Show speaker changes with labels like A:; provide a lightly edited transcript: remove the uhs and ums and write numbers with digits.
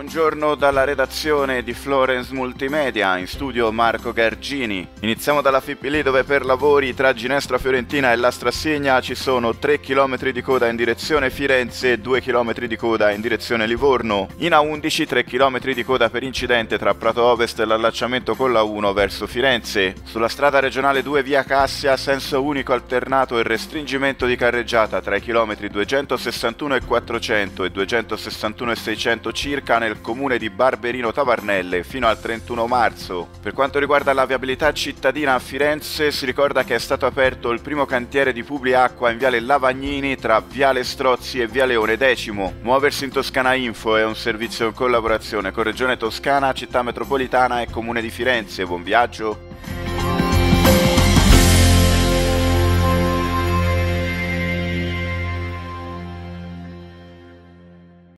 A: buongiorno dalla redazione di Florence Multimedia, in studio Marco Gargini. Iniziamo dalla Fippili dove per lavori tra Ginestra Fiorentina e La Strassigna ci sono 3 km di coda in direzione Firenze e 2 km di coda in direzione Livorno. In A11 3 km di coda per incidente tra Prato Ovest e l'allacciamento con la 1 verso Firenze. Sulla strada regionale 2 via Cassia, senso unico alternato e restringimento di carreggiata tra i chilometri 261 e 400 e 261 e 600 circa nel comune di Barberino Tavarnelle fino al 31 marzo. Per quanto riguarda la viabilità cittadina a Firenze, si ricorda che è stato aperto il primo cantiere di Publiacqua in viale Lavagnini tra viale Strozzi e via Leone X. Muoversi in Toscana Info è un servizio in collaborazione con Regione Toscana, Città Metropolitana e Comune di Firenze. Buon viaggio!